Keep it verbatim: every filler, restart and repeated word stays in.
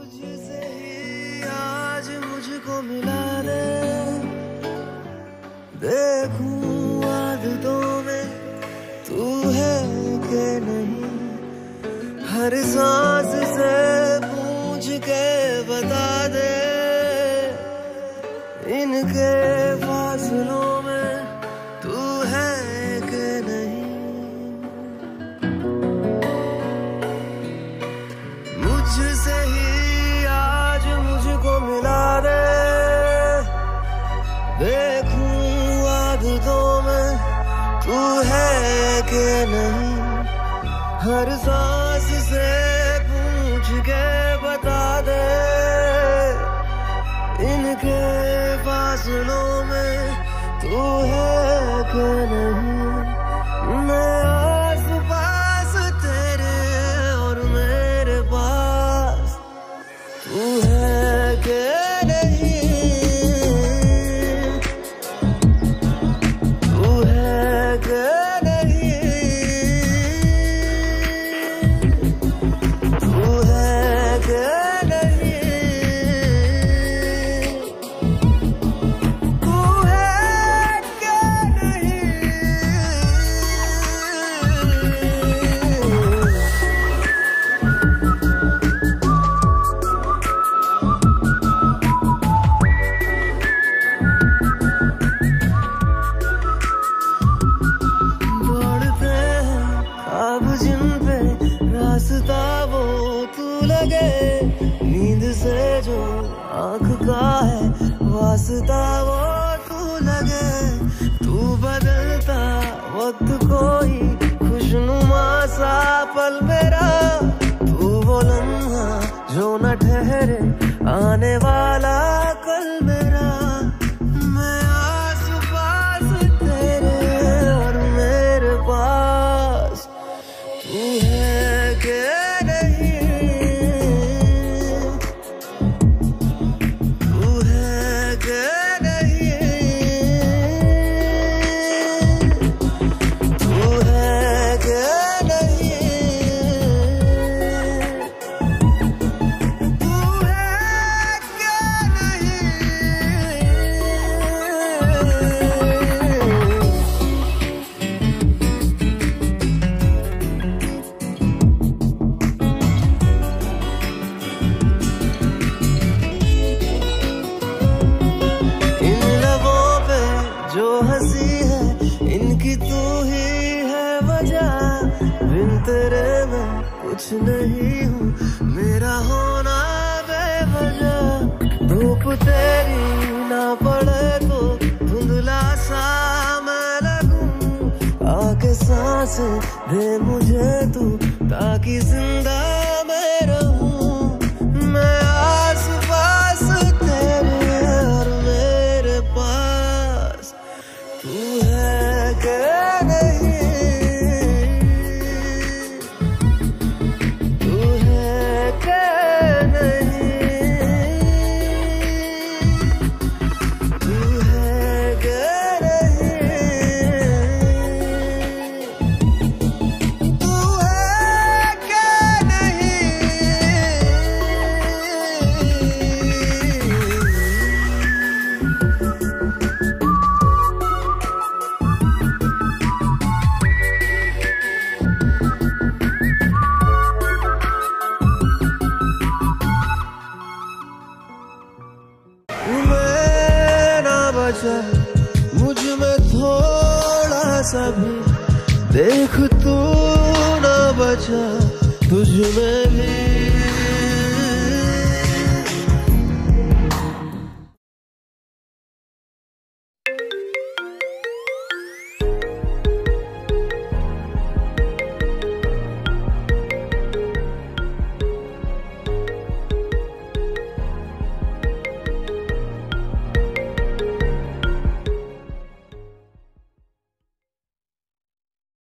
तुझसे ही आज मुझको मिला दे, देखूं आदतों में तू है कि नहीं। हर सांस से पूछ के बता दे, इनके फासलों में तू है कि नहीं। मुझसे ही आज मुझको मिला दे, देखूं आदतों में तू है कि नहीं। हर सांस से पूछ के बता दे, इनके फासलों में तू है कि नहीं। मैं आस पास तेरे और मेरे पास तू है कि नहीं, तू है कि नहीं, तू है कि नहीं, तू है कि नहीं। बढ़ते हैं ख्वाब जिन पे रास्ता वो तू लगे, नींद से जो आँख का है वास्ता वो तू लगे। तू बदलता वक्त कोई खुशनुमा सा पल मेरा, तू वो लम्हा जो न ठहरे आने वाला कल मेरा। मैं आस पास तेरे और मेरे पास तू है कि नहीं, तू है कि नहीं, तू है कि नहीं, तू है कि नहीं। इन लबों पे जो हंसी है इनकी तू ही है वजह, बिन तेरे मैं कुछ नहीं हूँ, मेरा होना बेवजह। धूप तेरी ना पड़े तो धुंधला सा मैं लगूं, आके सांस दे मुझे तू ताकि जिंदा मैं रहूं। मैं आस पास तेरे और मेरे पास तू है कि नहीं, तू है कि नहीं, तू है कि नहीं, तू है कि नहीं। मैं ना बचा मुझ में थोड़ा सा भी, देख तू ना बचा तुझ में भी।